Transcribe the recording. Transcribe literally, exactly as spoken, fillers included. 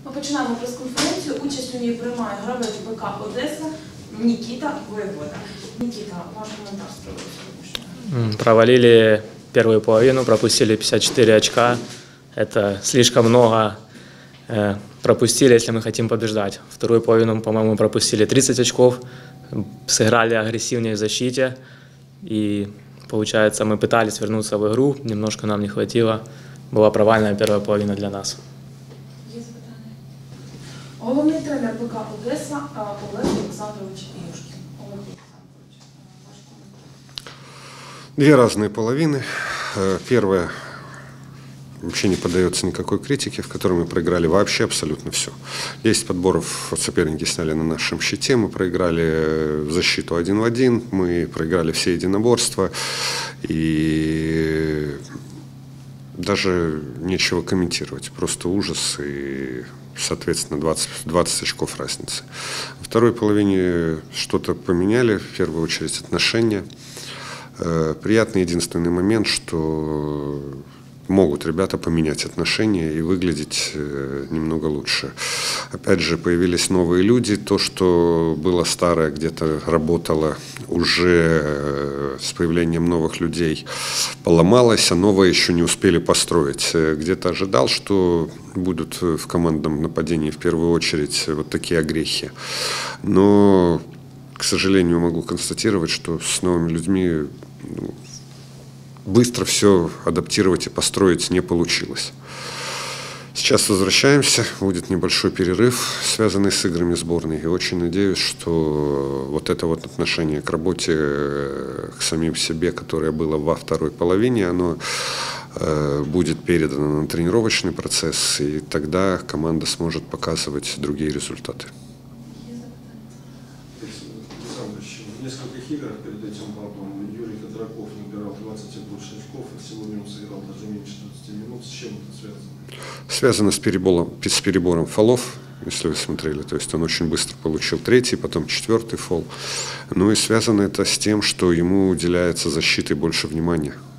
Ми починаємо прес-конференцію. Участь у ній приймає гравець БК «Одеса» Никита Воевода. Никита, ваш комментарий с приводу сегодняшнего? Провалили первую половину, пропустили пятьдесят четыре очка. Это слишком много э, пропустили, если мы хотим побеждать. Вторую половину, по-моему, пропустили тридцать очков, сыграли агрессивнее в защите. И, получается, мы пытались вернуться в игру, немножко нам не хватило. Была провальная первая половина для нас. Є запитання? Головний тренер БК «Одеса» Олег Олександрович Юшкін. Олег Олександрович, ваш комментарий. Две разные половины. Первая вообще не поддается никакой критике, в которой мы проиграли вообще абсолютно все. десять подборов соперники сняли на нашем счете, мы проиграли защиту один в один, мы проиграли все единоборства, и даже нечего комментировать, просто ужас и, соответственно, двадцать, двадцать очков разницы. Во второй половине что-то поменяли, в первую очередь отношения. Приятный единственный момент, что могут ребята поменять отношения и выглядеть немного лучше. Опять же, появились новые люди. То, что было старое, где-то работало, уже с появлением новых людей поломалось, а новое еще не успели построить. Где-то ожидал, что будут в командном нападении в первую очередь вот такие огрехи. Но, к сожалению, могу констатировать, что с новыми людьми ну, быстро все адаптировать и построить не получилось. Сейчас возвращаемся, будет небольшой перерыв, связанный с играми сборной. И очень надеюсь, что вот это вот отношение к работе, к самим себе, которое было во второй половине, оно э, будет передано на тренировочный процесс, и тогда команда сможет показывать другие результаты. В нескольких играх перед этим папом Юрий Кодраков набирал двадцать и больше очков, и сегодня он сыграл даже меньше двадцати минут. С чем это связано? Связано с перебором, с перебором фолов, если вы смотрели. То есть он очень быстро получил третий, потом четвертый фол. Ну и связано это с тем, что ему уделяется защитой больше внимания.